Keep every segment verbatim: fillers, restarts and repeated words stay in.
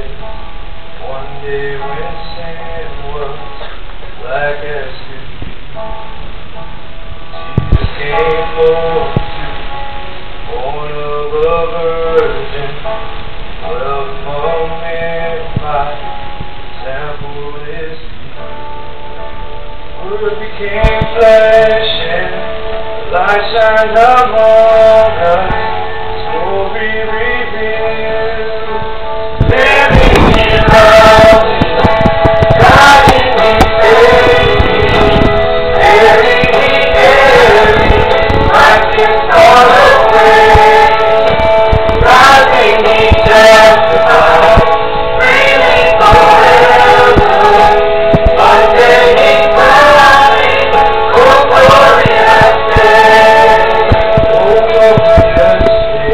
One day when sin was black as could be, Jesus came forth to, born of a virgin, dwelt among men by example is he. Word became flesh and the light shined among us, His glory revealed. Living in love, dying He saved me, bearing He carried my sins all away, rising He justified, freely forever. One day He coming, oh glorious day, oh glorious day.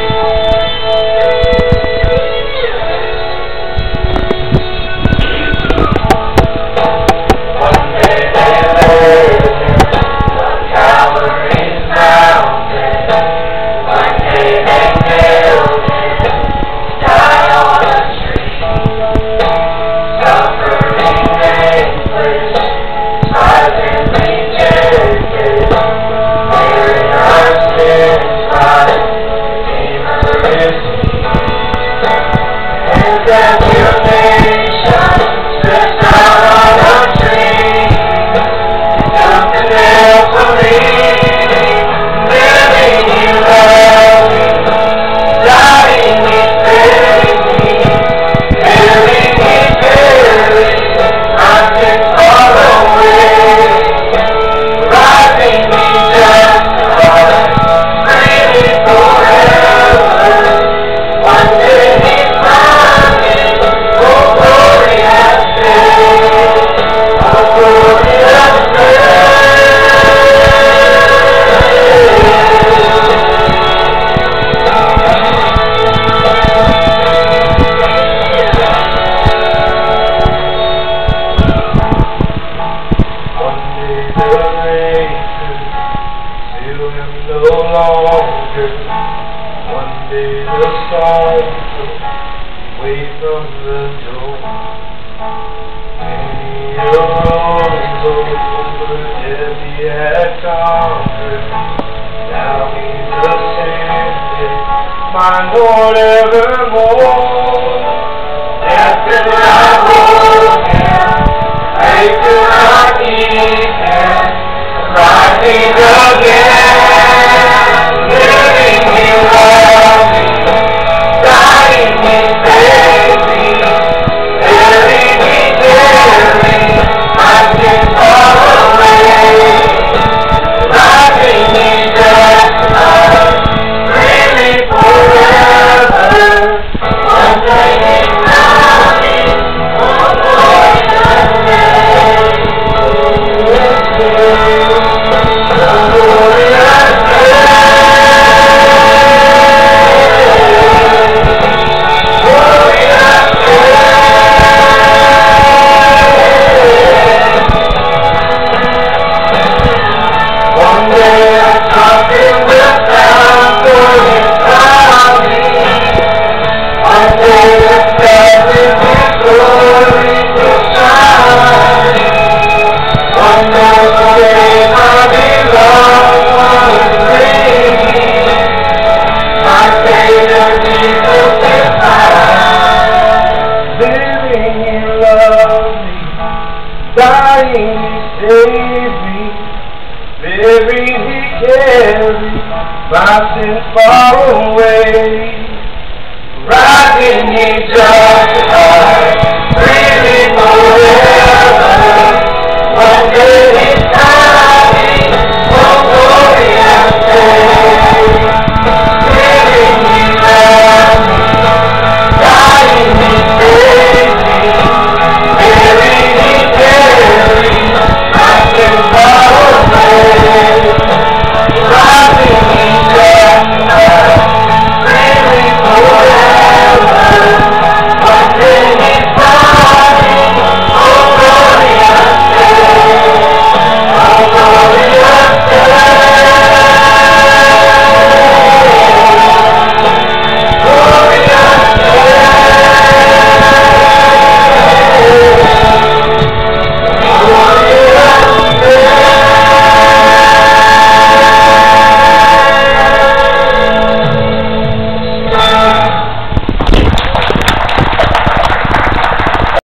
One day they laid Him on Calvary's mountain. One day they nailed Him, died on a tree. Suffering anguish, silent rejected, bearing our sins, Christ, Redeemer is He. And that your nation stretched out on a tree, took the nail for me, living He loved me, dying He saved me, bearing He carried my sins all away, rising He justified, freely forever. One day He's coming, oh glorious day, oh glorious day. One day the rain could feel Him no longer. One day the stone took away from the door. Many arose over death He had conquered. Now He's ascended, my Lord evermore. Death could not hold Him, grave could not keep Him, rising again, living He loved me, dying He saved me, bearing He carried my sins all away, rising He justified, freely forever. One day He's coming, oh glorious day, glorious day, oh glorious day, glorious day. One day a trumpet will sound for His coming. One day the sun with His glory will shine. One day the day my beloved one is bringing, my Savior Jesus is mine. Living He loved me, dying He saved me, bearing He carried my sins far away, rising He just